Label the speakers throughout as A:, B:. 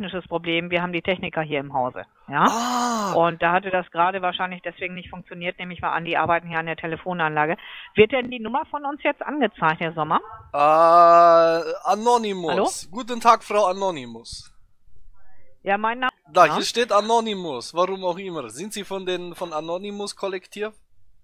A: technisches Problem. Wir haben die Techniker hier im Hause. Ja.
B: Ah,
A: Und da hatte das gerade wahrscheinlich deswegen nicht funktioniert, nämlich weil die arbeiten hier an der Telefonanlage. Wird denn die Nummer von uns jetzt angezeigt, Herr Sommer?
B: Anonymous.
A: Hallo?
B: Guten Tag, Frau Anonymous.
A: Ja, mein Name.
B: Da,
A: Ja?
B: hier steht Anonymous, warum auch immer. Sind Sie von Anonymous Kollektiv?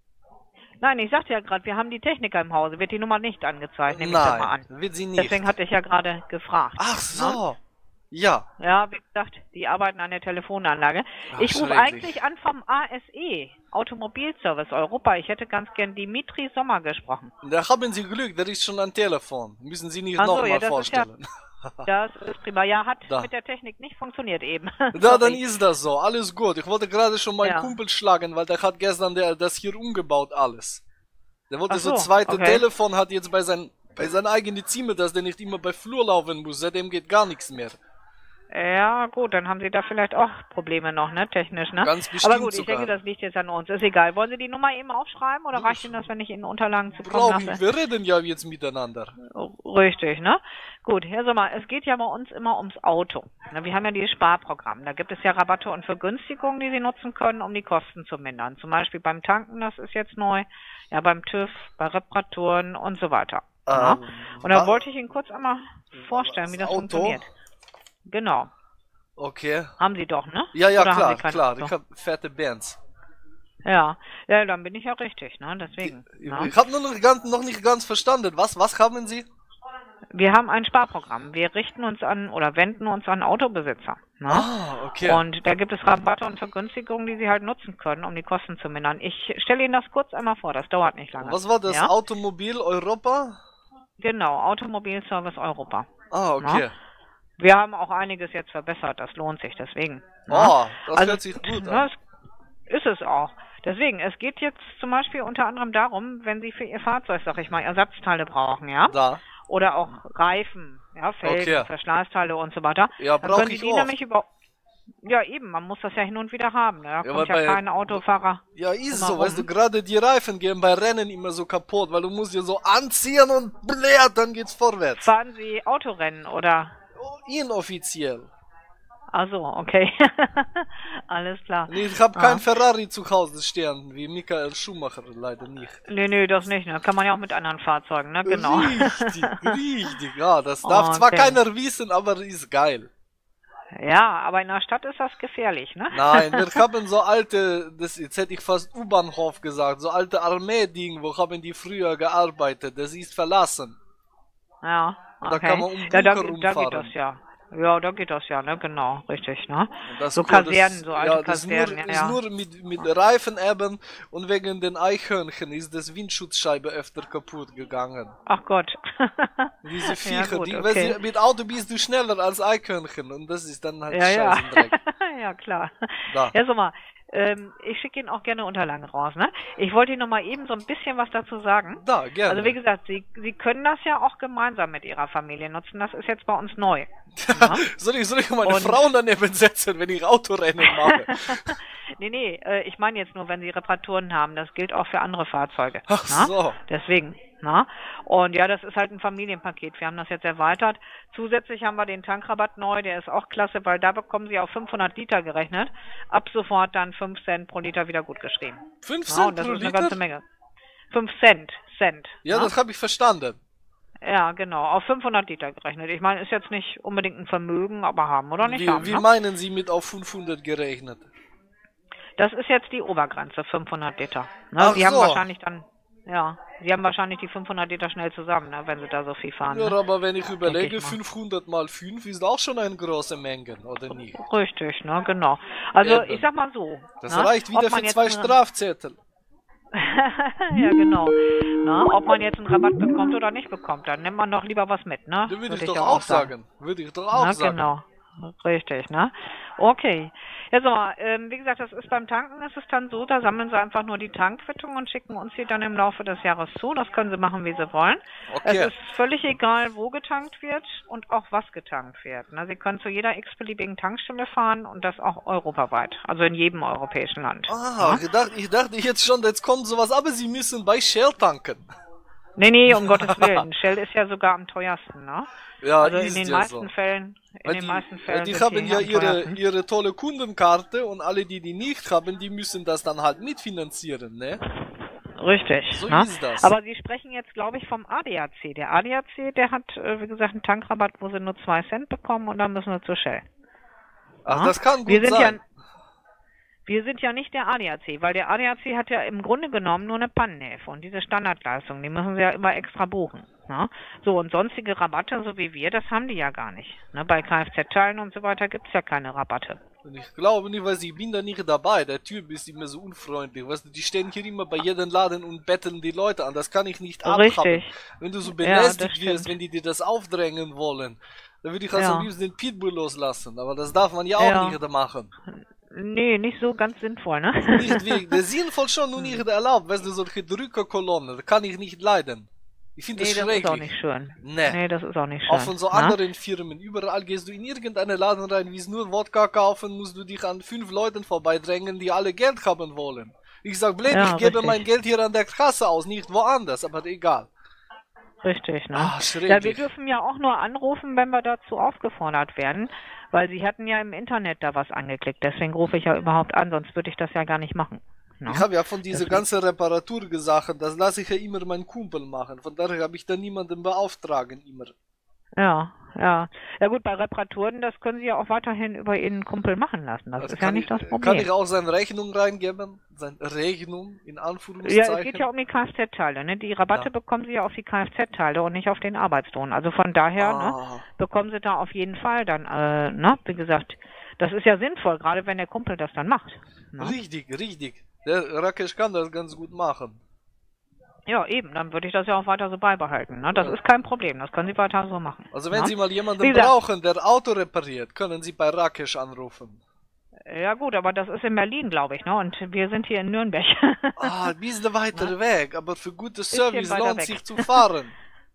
A: Nein, ich sagte ja gerade, wir haben die Techniker im Hause. Wird die Nummer nicht angezeigt, nehme ich doch mal
B: Nein,
A: an.
B: wird sie nicht.
A: Deswegen hatte ich ja gerade gefragt.
B: Ach
A: Ne?
B: so. Ja.
A: Ja, wie gesagt, die arbeiten an der Telefonanlage.
B: Ach,
A: Ich rufe
B: schrecklich.
A: eigentlich an vom ASE, Automobilservice Europa. Ich hätte ganz gern Dimitri Sommer gesprochen.
B: Da haben Sie Glück, der ist schon am Telefon. Müssen Sie nicht
A: Ach so,
B: nochmal
A: ja, das ist ja-
B: vorstellen.
A: Das ist prima. Ja, hat
B: Da.
A: mit der Technik nicht funktioniert eben.
B: Da, dann
A: Sorry.
B: ist das so. Alles gut. Ich wollte gerade schon meinen
A: Ja.
B: Kumpel schlagen, weil der hat gestern das hier umgebaut alles. Der wollte
A: Ach
B: so
A: so,
B: zweite
A: okay.
B: Telefon, hat jetzt bei sein eigenen Zimmer, dass der nicht immer bei Flur laufen muss. Seitdem geht gar nichts mehr.
A: Ja, gut, dann haben Sie da vielleicht auch Probleme noch, ne, technisch, ne?
B: Ganz bestimmt
A: Aber gut, ich
B: sogar.
A: denke, das liegt jetzt an uns. Ist egal. Wollen Sie die Nummer eben aufschreiben oder reicht Ihnen das, wenn ich Ihnen Unterlagen zukommen
B: Brauchen
A: lasse?
B: wir reden ja jetzt miteinander.
A: Richtig, ne? Gut, Herr Sommer, es geht ja bei uns immer ums Auto. Na, wir haben ja dieses Sparprogramm. Da gibt es ja Rabatte und Vergünstigungen, die Sie nutzen können, um die Kosten zu mindern. Zum Beispiel beim Tanken, das ist jetzt neu, ja, beim TÜV, bei Reparaturen und so weiter. Ja? Und da wollte ich Ihnen kurz einmal vorstellen, wie das
B: Auto?
A: funktioniert. Genau.
B: Okay.
A: Haben Sie doch, ne?
B: Ja, ja,
A: Oder haben
B: klar,
A: Sie kein
B: klar.
A: Auto?
B: Ich hab fette Bands.
A: Ja, ja, dann bin ich ja richtig, ne? Deswegen. Ja.
B: Ich habe noch nicht ganz verstanden. Was haben Sie?
A: Wir haben ein Sparprogramm. Wir richten uns an oder wenden uns an Autobesitzer. Ne?
B: Ah, okay.
A: Und da gibt es Rabatte und Vergünstigungen, die Sie halt nutzen können, um die Kosten zu mindern. Ich stelle Ihnen das kurz einmal vor, das dauert nicht lange.
B: Was war das?
A: Ja?
B: Automobil Europa?
A: Genau, Automobilservice Europa.
B: Ah, okay.
A: Ja? Wir haben auch einiges jetzt verbessert, das lohnt sich deswegen. Ne?
B: Oh, das
A: Also,
B: hört sich gut
A: ne,
B: an.
A: ist es auch. Deswegen, es geht jetzt zum Beispiel unter anderem darum, wenn Sie für Ihr Fahrzeug, sag ich mal, Ersatzteile brauchen, ja?
B: Da.
A: Oder auch Reifen, ja, Felgen,
B: Okay.
A: Verschleißteile und so weiter.
B: Ja,
A: Dann
B: brauch
A: können Sie
B: ich
A: die
B: oft.
A: nämlich Ja, eben, man muss das ja hin und wieder haben. Ne? Da
B: Ja,
A: kommt
B: weil
A: ja
B: bei-
A: kein Autofahrer.
B: Ja, ist
A: immer
B: so, weißt du,
A: rum.
B: gerade die Reifen gehen bei Rennen immer so kaputt, weil du musst ja so anziehen und blärt, dann geht's vorwärts.
A: Fahren Sie Autorennen oder?
B: Oh, inoffiziell.
A: Also, okay. Alles klar.
B: Nee, ich habe
A: Ah.
B: kein Ferrari zu Hause stehen, wie Michael Schumacher, leider nicht.
A: Nee, das nicht, ne? Kann man ja auch mit anderen Fahrzeugen, ne? Genau.
B: Richtig, richtig. Ja, das darf zwar
A: Okay.
B: keiner wissen, aber ist geil.
A: Ja, aber in der Stadt ist das gefährlich, ne?
B: Nein, wir haben so alte, jetzt hätte ich fast U-Bahnhof gesagt, so alte Armee-Ding, wo haben die früher gearbeitet, das ist verlassen.
A: Ja,
B: Und da
A: okay.
B: kann man um
A: Ja, da
B: Bunker
A: geht
B: rumfahren.
A: das ja. Ja, da geht das ja, ne? Genau, richtig, ne?
B: Und das
A: So
B: ist cool,
A: Kasernen, so alte
B: ja, das
A: Kasernen,
B: ist
A: ja.
B: nur mit Reifen eben und wegen den Eichhörnchen ist das Windschutzscheibe öfter kaputt gegangen.
A: Ach Gott.
B: Diese
A: Ja,
B: Viecher,
A: gut,
B: die,
A: okay.
B: mit Auto bist du schneller als Eichhörnchen und das ist dann halt
A: Ja, ja.
B: Scheißendreck.
A: Ja, klar.
B: Da.
A: Ja, sag mal, ich schicke Ihnen auch gerne Unterlagen raus, ne? Ich wollte Ihnen noch mal eben so ein bisschen was dazu sagen.
B: Da, gerne.
A: Also wie gesagt, Sie können das ja auch gemeinsam mit Ihrer Familie nutzen. Das ist jetzt bei uns neu. Ja?
B: soll ich meine
A: Und-
B: Frau daneben setzen, wenn ich Autorennen mache?
A: Nee, ich meine jetzt nur, wenn Sie Reparaturen haben. Das gilt auch für andere Fahrzeuge.
B: Ach
A: na?
B: so.
A: Deswegen. Na? Und ja, das ist halt ein Familienpaket. Wir haben das jetzt erweitert. Zusätzlich haben wir den Tankrabatt neu. Der ist auch klasse, weil da bekommen Sie auf 500 Liter gerechnet. Ab sofort dann 5 Cent pro Liter wieder gut geschrieben.
B: 5
A: Ja,
B: Cent
A: und das
B: pro
A: ist eine
B: Liter?
A: ganze Menge. 5 Cent.
B: Ja,
A: na?
B: das habe ich verstanden.
A: Ja, genau. Auf 500 Liter gerechnet. Ich meine, ist jetzt nicht unbedingt ein Vermögen, aber haben oder nicht haben.
B: Wie
A: Ne?
B: meinen Sie mit auf 500 gerechnet?
A: Das ist jetzt die Obergrenze, 500 Liter. Ne?
B: Ach
A: Sie haben
B: so.
A: wahrscheinlich dann, ja, Sie haben wahrscheinlich die 500 Liter schnell zusammen, ne, wenn Sie da so viel fahren.
B: Ja,
A: Ne?
B: aber wenn ich überlege,
A: ich mal.
B: 500 mal 5 ist auch schon eine große Menge, oder nicht?
A: Richtig, ne, genau. Also
B: Eben.
A: ich sag mal so.
B: Das
A: ne,
B: reicht wieder
A: ob man
B: für
A: jetzt
B: 2
A: eine-
B: Strafzettel.
A: Ja, genau. Na, ob man jetzt einen Rabatt bekommt oder nicht bekommt, dann nimmt man doch lieber was mit, ne?
B: Da würde ich
A: ja
B: doch auch sagen. Würde ich doch auch
A: Na,
B: sagen.
A: genau. Richtig, ne? Okay. Ja, so, wie gesagt, das ist beim Tanken, ist es dann so, da sammeln Sie einfach nur die Tankquittung und schicken uns die dann im Laufe des Jahres zu. Das können Sie machen, wie Sie wollen.
B: Okay.
A: Es ist völlig egal, wo getankt wird und auch was getankt wird. Ne? Sie können zu jeder x-beliebigen Tankstelle fahren und das auch europaweit, also in jedem europäischen Land.
B: Ah, ich dachte jetzt schon, jetzt kommt sowas, aber Sie müssen bei Shell tanken.
A: Nee, um Gottes Willen. Shell ist ja sogar am teuersten, ne?
B: Ja,
A: Also in
B: ist
A: den
B: ja
A: meisten
B: so.
A: Fällen,
B: Weil die
A: sind
B: haben
A: die
B: ja
A: am teuersten.
B: ihre tolle Kundenkarte und alle, die nicht haben, die müssen das dann halt mitfinanzieren, ne?
A: Richtig,
B: So
A: ne?
B: ist das.
A: Aber Sie sprechen jetzt, glaube ich, vom ADAC. Der ADAC, der hat, wie gesagt, einen Tankrabatt, wo Sie nur 2 Cent bekommen und dann müssen wir zur Shell.
B: Ach,
A: Ja?
B: das kann
A: Wir
B: gut
A: sind
B: sein.
A: wir sind ja nicht der ADAC, weil der ADAC hat ja im Grunde genommen nur eine Pannenhilfe und diese Standardleistung, die müssen Sie ja immer extra buchen. Ne? So, und sonstige Rabatte, so wie wir, das haben die ja gar nicht. Ne? Bei Kfz-Teilen und so weiter gibt es ja keine Rabatte.
B: Und ich glaube nicht, weil ich bin da nicht dabei. Der Typ ist immer so unfreundlich. Weißt du, die stehen hier immer bei jedem Laden und betteln die Leute an. Das kann ich nicht abhaben.
A: Richtig.
B: Wenn du so
A: Ja,
B: belästigt
A: das
B: wirst,
A: stimmt.
B: wenn die dir das aufdrängen wollen, dann würde ich also am
A: Ja.
B: liebsten den Pitbull loslassen. Aber das darf man ja auch
A: Ja.
B: nicht machen.
A: Nee, nicht so ganz sinnvoll, ne?
B: Nicht wirklich. Das ist sinnvoll schon nur nicht erlaubt. Weißt du, solche Drückerkolonnen, das kann ich nicht leiden. Ich finde
A: Nee,
B: das
A: das
B: schrecklich.
A: ist auch nicht schön.
B: Nee.
A: Nee, das ist auch nicht schön.
B: Auch von so
A: ne?
B: anderen Firmen. Überall gehst du in irgendeinen Laden rein, wie es nur Wodka kaufen, musst du dich an 5 Leuten vorbeidrängen, die alle Geld haben wollen. Ich sag blöd,
A: Ja,
B: ich gebe
A: richtig.
B: mein Geld hier an der Kasse aus, nicht woanders, aber egal.
A: Richtig, ne?
B: Ah,
A: Ja,
B: schrecklich.
A: wir dürfen ja auch nur anrufen, wenn wir dazu aufgefordert werden, weil Sie hatten ja im Internet da was angeklickt. Deswegen rufe ich ja überhaupt an, sonst würde ich das ja gar nicht machen. Ne?
B: Ich habe ja von dieser
A: Deswegen.
B: ganzen Reparatursachen, das lasse ich ja immer meinen Kumpel machen. Von daher habe ich da niemanden beauftragen immer.
A: Ja, ja. Ja gut, bei Reparaturen, das können Sie ja auch weiterhin über Ihren Kumpel machen lassen. Das
B: Also
A: ist ja nicht das
B: kann
A: Problem.
B: ich auch seine Rechnung reingeben? Seine Rechnung in
A: Ja,
B: Anführungszeichen?
A: es geht ja um die Kfz-Teile, ne? Die Rabatte
B: Ja.
A: bekommen Sie ja auf die Kfz-Teile und nicht auf den Arbeitslohn. Also von daher, ne,
B: Ah.
A: bekommen Sie da auf jeden Fall dann, ne, wie gesagt, das ist ja sinnvoll, gerade wenn der Kumpel das dann macht. Ne?
B: Richtig, richtig. Der Rakesh kann das ganz gut machen.
A: Ja, eben, dann würde ich das ja auch weiter so beibehalten. Ne? Das
B: Ja.
A: ist kein Problem, das können Sie weiter so machen.
B: Also wenn
A: ne?
B: Sie mal
A: Wie
B: jemanden
A: gesagt-
B: brauchen, der Auto repariert, können Sie bei Rakesh anrufen.
A: Ja gut, aber das ist in Berlin, glaube ich, ne? Und wir sind hier in Nürnberg.
B: Ah, ein bisschen weiter weg, aber für gutes
A: Bisschen
B: Service
A: weiter
B: lohnt
A: weg.
B: sich zu fahren.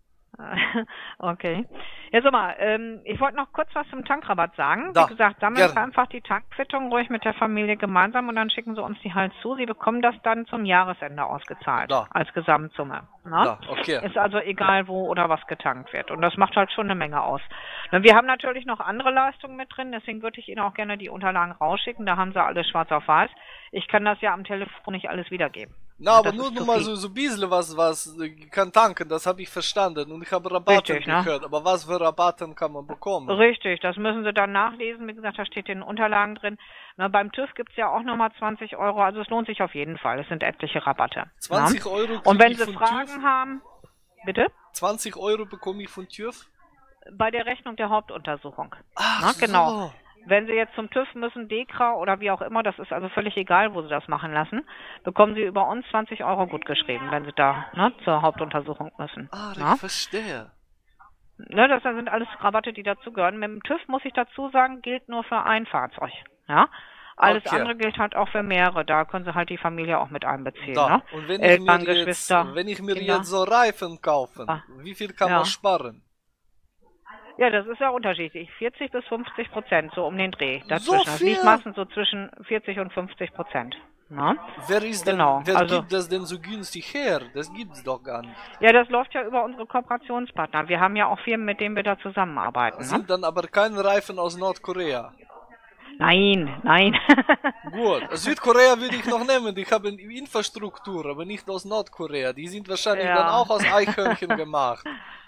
A: Okay. Ja, sag mal, ich wollte noch kurz was zum Tankrabatt sagen.
B: Da,
A: Wie gesagt, sammeln
B: gerne.
A: Sie einfach die Tankquittung ruhig mit der Familie gemeinsam und dann schicken Sie uns die halt zu. Sie bekommen das dann zum Jahresende ausgezahlt.
B: Da.
A: Als Gesamtsumme. Ne?
B: Da, okay.
A: Ist also egal, wo oder was getankt wird. Und das macht halt schon eine Menge aus. Ne, wir haben natürlich noch andere Leistungen mit drin, deswegen würde ich Ihnen auch gerne die Unterlagen rausschicken. Da haben Sie alles schwarz auf weiß. Ich kann das ja am Telefon nicht alles wiedergeben.
B: Na, aber
A: das
B: nur
A: ist zu
B: mal
A: viel.
B: so ein bisschen was kann tanken, das habe ich verstanden. Und ich habe Rabatten
A: Richtig, ne?
B: gehört. Aber was für Rabatten kann man bekommen?
A: Richtig, das müssen Sie dann nachlesen. Wie gesagt, da steht in den Unterlagen drin. Na, beim TÜV gibt's ja auch nochmal 20 Euro, also es lohnt sich auf jeden Fall. Es sind etliche Rabatte.
B: 20
A: ne?
B: Euro
A: Und
B: krieg
A: wenn
B: ich
A: Sie
B: von
A: Fragen
B: TÜV?
A: haben, bitte?
B: 20 Euro bekomme ich von TÜV?
A: Bei der Rechnung der Hauptuntersuchung.
B: Ach
A: Na, genau.
B: so.
A: Wenn Sie jetzt zum TÜV müssen, DEKRA oder wie auch immer, das ist also völlig egal, wo Sie das machen lassen, bekommen Sie über uns 20 Euro gutgeschrieben, wenn Sie da zur Hauptuntersuchung müssen.
B: Ah,
A: Na?
B: ich verstehe.
A: Ne, das sind alles Rabatte, die dazugehören. Mit dem TÜV, muss ich dazu sagen, gilt nur für ein Fahrzeug. Ja? Alles
B: Okay.
A: andere gilt halt auch für mehrere. Da können Sie halt die Familie auch mit einbeziehen.
B: Da.
A: Ne?
B: Und wenn
A: Eltern,
B: ich mir
A: Geschwister,
B: wenn ich mir
A: Kinder.
B: jetzt so Reifen kaufen,
A: Ah.
B: wie viel kann
A: Ja.
B: man sparen?
A: Ja, das ist ja unterschiedlich. 40 bis 50%, so um den Dreh.
B: So
A: Dazwischen. Das
B: viel?
A: liegt meistens so zwischen 40 und 50%. Ne?
B: Wer ist
A: Genau,
B: denn, wer
A: also-
B: gibt das denn so günstig her? Das gibt's doch gar nicht.
A: Ja, das läuft ja über unsere Kooperationspartner. Wir haben ja auch Firmen, mit denen wir da zusammenarbeiten. Ne?
B: Sind dann aber keine Reifen aus Nordkorea.
A: Nein, nein.
B: Gut, Südkorea würde ich noch nehmen, die haben Infrastruktur, aber nicht aus Nordkorea. Die sind wahrscheinlich
A: Ja.
B: dann auch aus Eichhörnchen gemacht.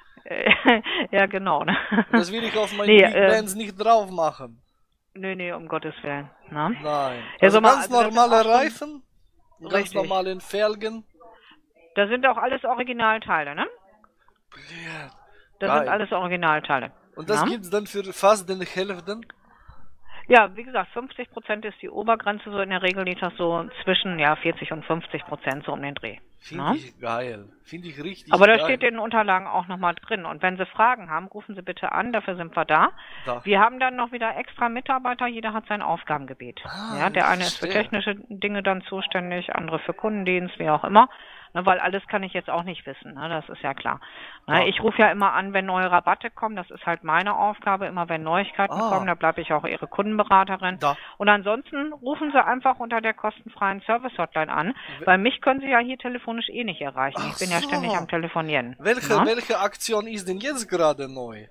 A: Ja, genau. Ne?
B: Das will ich auf meinen
A: Nee,
B: Big Bands nicht drauf machen.
A: Nee, um Gottes Willen. Ne?
B: Nein.
A: Ja,
B: Also
A: sag mal,
B: ganz
A: also das sind
B: normale
A: auch schon-
B: Reifen, ganz
A: Richtig.
B: normalen Felgen.
A: Das sind auch alles Originalteile, ne?
B: Blöd.
A: Das
B: Geil.
A: sind alles Originalteile.
B: Und das
A: ne?
B: gibt's dann für fast den Hälften?
A: Ja, wie gesagt, 50% ist die Obergrenze, so in der Regel liegt das so zwischen 40 und 50%, so um den Dreh.
B: Finde
A: Ne?
B: ich geil. Finde ich richtig
A: Aber da
B: geil.
A: steht in den Unterlagen auch nochmal drin. Und wenn Sie Fragen haben, rufen Sie bitte an, dafür sind wir da.
B: Da.
A: Wir haben dann noch wieder extra Mitarbeiter, jeder hat sein Aufgabengebiet.
B: Ah,
A: Ja, der
B: ich
A: eine ist für
B: verstehe.
A: technische Dinge dann zuständig, andere für Kundendienst, wie auch immer. Ne, weil alles kann ich jetzt auch nicht wissen, ne? Das ist ja klar. Ne,
B: Ja.
A: ich rufe ja immer an, wenn neue Rabatte kommen. Das ist halt meine Aufgabe. Immer wenn Neuigkeiten kommen, da bleibe ich auch Ihre Kundenberaterin.
B: Da.
A: Und ansonsten rufen Sie einfach unter der kostenfreien Service-Hotline an, weil mich können Sie ja hier telefonisch eh nicht erreichen. Ich bin ja ständig am Telefonieren.
B: Welche Aktion ist denn jetzt gerade neu?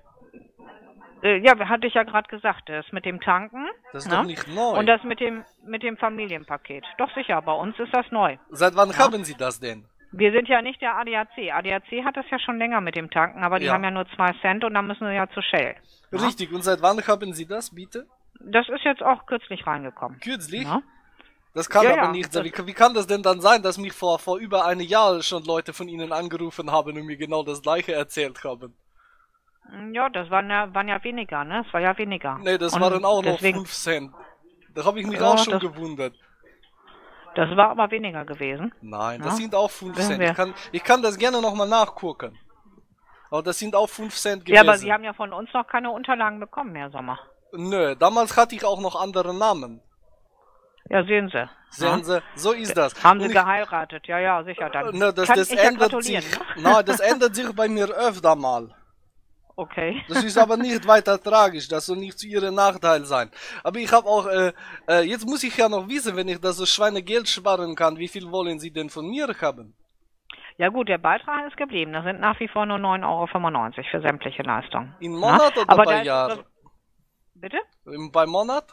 A: Ja, hatte ich ja gerade gesagt, das mit dem Tanken.
B: Das ist doch nicht neu.
A: Und das mit dem Familienpaket. Doch sicher, bei uns ist das neu.
B: Seit wann haben Sie das denn?
A: Wir sind ja nicht der ADAC. ADAC hat das ja schon länger mit dem Tanken, aber die haben ja nur 2 Cent und dann müssen sie ja zu Shell.
B: Richtig, und seit wann haben Sie das, bitte?
A: Das ist jetzt auch kürzlich reingekommen.
B: Kürzlich?
A: Ja?
B: Das kann aber nicht sein. Wie kann das denn dann sein, dass mich vor über einem Jahr schon Leute von Ihnen angerufen haben und mir genau das gleiche erzählt haben?
A: Ja, das waren ja weniger, ne? Das war ja weniger.
B: Nee, das waren auch noch 5 Cent. Da habe ich mich auch schon gewundert.
A: Das war aber weniger gewesen.
B: Nein, das sind auch 5 Cent. Ich kann das gerne nochmal nachgucken. Aber das sind auch 5 Cent gewesen.
A: Ja, aber Sie haben ja von uns noch keine Unterlagen bekommen, Herr Sommer.
B: Nö, damals hatte ich auch noch andere Namen.
A: Ja, sehen Sie.
B: Sehen Sie, so ist das.
A: Haben Sie geheiratet? Ja, ja, sicher dann.
B: Ne, das ändert sich. Nein, das ändert sich bei mir öfter mal.
A: Okay.
B: Das ist aber nicht weiter tragisch, das soll nicht zu ihrem Nachteil sein. Aber ich habe auch, jetzt muss ich ja noch wissen, wenn ich das so Schweinegeld sparen kann, wie viel wollen Sie denn von mir haben?
A: Ja gut, der Beitrag ist geblieben. Das sind nach wie vor nur 9,95 € für sämtliche Leistungen.
B: Im Monat oder bei Jahr?
A: Bitte?
B: Bei Monat?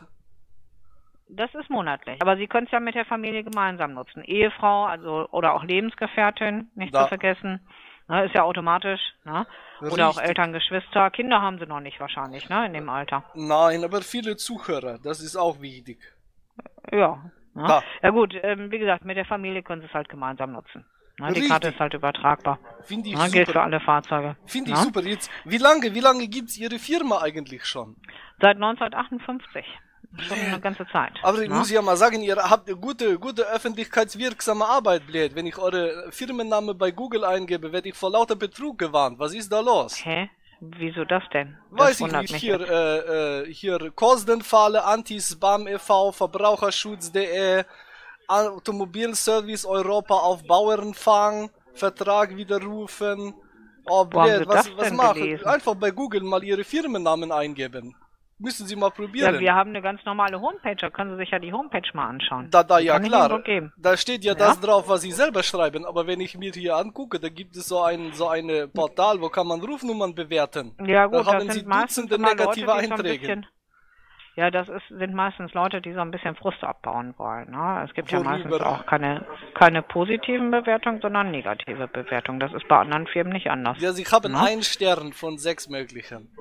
A: Das ist monatlich. Aber Sie können es ja mit der Familie gemeinsam nutzen. Ehefrau, also oder auch Lebensgefährtin, nicht zu vergessen. Ne, ist ja automatisch. Ne? Oder auch Eltern, Geschwister. Kinder haben Sie noch nicht wahrscheinlich, ne, in dem Alter.
B: Nein, aber viele Zuhörer, das ist auch wichtig.
A: Ja. Ne? Ja gut, wie gesagt, mit der Familie können Sie es halt gemeinsam nutzen. Ne? Die Karte ist halt übertragbar.
B: Finde ich
A: super. Gilt für alle Fahrzeuge.
B: Finde ich super. Jetzt, wie lange gibt es Ihre Firma eigentlich schon?
A: Seit 1958. Schon eine ganze Zeit.
B: Aber ich muss ja mal sagen, ihr habt gute öffentlichkeitswirksame Arbeit, blöd. Wenn ich eure Firmenname bei Google eingebe, werde ich vor lauter Betrug gewarnt. Was ist da los?
A: Hä? Wieso das denn?
B: Weiß ich nicht. Hier Kostenfalle, Anti-Spam e.V., Verbraucherschutz.de, Automobilservice Europa auf Bauernfang, Vertrag widerrufen. Oh, blöd, was machen? Einfach bei Google mal ihre Firmennamen eingeben. Müssen Sie mal probieren.
A: Ja, wir haben eine ganz normale Homepage, da können Sie sich ja die Homepage mal anschauen.
B: Ja klar, da steht ja das drauf, was Sie selber schreiben, aber wenn ich mir hier angucke, da gibt es so ein Portal, wo kann man Rufnummern bewerten.
A: Ja gut,
B: da haben Sie Dutzende negative Einträge.
A: Ja, sind meistens Leute, die so ein bisschen Frust abbauen wollen. Ne? Es gibt ja meistens auch keine positiven Bewertungen, sondern negative Bewertungen. Das ist bei anderen Firmen nicht anders.
B: Ja, Sie haben 1 Stern von 6 möglichen.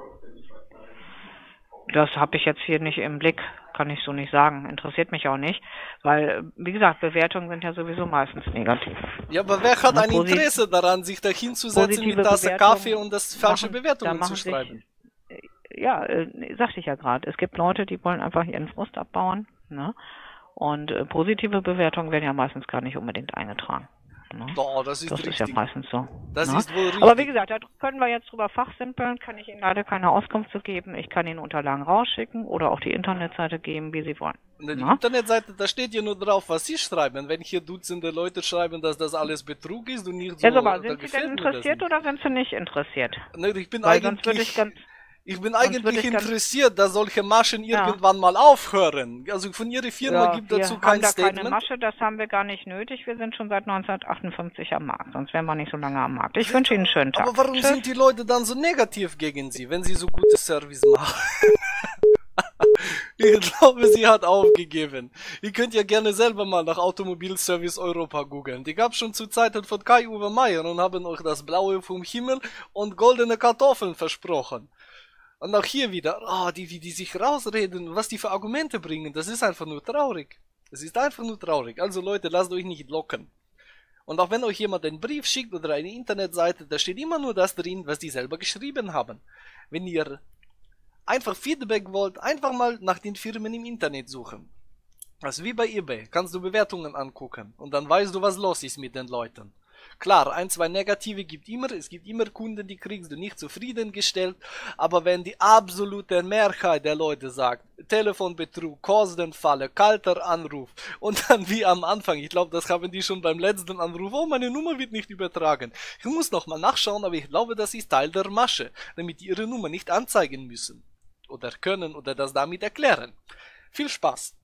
A: Das habe ich jetzt hier nicht im Blick, kann ich so nicht sagen. Interessiert mich auch nicht, weil, wie gesagt, Bewertungen sind ja sowieso meistens negativ.
B: Ja, aber wer hat ein Interesse daran, sich da hinzusetzen mit Tasse Kaffee und das falsche Bewertungen zu schreiben?
A: Ja, sagte ich ja gerade. Es gibt Leute, die wollen einfach ihren Frust abbauen. Ne? Und positive Bewertungen werden ja meistens gar nicht unbedingt eingetragen. Ne?
B: Oh, das ist
A: ja meistens so.
B: Das ist wohl richtig.
A: Aber wie gesagt, da können wir jetzt drüber fachsimpeln, kann ich Ihnen leider keine Auskunft zu geben. Ich kann Ihnen Unterlagen rausschicken oder auch die Internetseite geben, wie Sie wollen.
B: Die Internetseite, da steht ja nur drauf, was Sie schreiben. Wenn hier Dutzende Leute schreiben, dass das alles Betrug ist und nicht so...
A: Ja, aber sind Sie denn interessiert oder sind Sie nicht interessiert?
B: Ne, ich bin eigentlich interessiert, dass solche Maschen irgendwann mal aufhören. Also von Ihrer Firma gibt dazu kein Statement.
A: Keine Masche, das haben wir gar nicht nötig. Wir sind schon seit 1958 am Markt, sonst wären wir nicht so lange am Markt. Ich wünsche Ihnen einen schönen Tag.
B: Aber warum sind die Leute dann so negativ gegen Sie, wenn Sie so gute Service machen? Ich glaube, sie hat aufgegeben. Ihr könnt ja gerne selber mal nach Automobilservice Europa googeln. Die gab es schon zu Zeiten von Kai-Uwe Meier und haben euch das Blaue vom Himmel und goldene Kartoffeln versprochen. Und auch hier wieder, wie die sich rausreden, was die für Argumente bringen, das ist einfach nur traurig. Es ist einfach nur traurig. Also Leute, lasst euch nicht locken. Und auch wenn euch jemand einen Brief schickt oder eine Internetseite, da steht immer nur das drin, was die selber geschrieben haben. Wenn ihr einfach Feedback wollt, einfach mal nach den Firmen im Internet suchen. Also wie bei eBay, kannst du Bewertungen angucken und dann weißt du, was los ist mit den Leuten. Klar, ein, zwei Negative gibt immer, es gibt immer Kunden, die kriegst du nicht zufriedengestellt, aber wenn die absolute Mehrheit der Leute sagt, Telefonbetrug, Kostenfalle, kalter Anruf und dann wie am Anfang, ich glaube, das haben die schon beim letzten Anruf, oh, meine Nummer wird nicht übertragen. Ich muss nochmal nachschauen, aber ich glaube, das ist Teil der Masche, damit die ihre Nummer nicht anzeigen müssen oder können oder das damit erklären. Viel Spaß!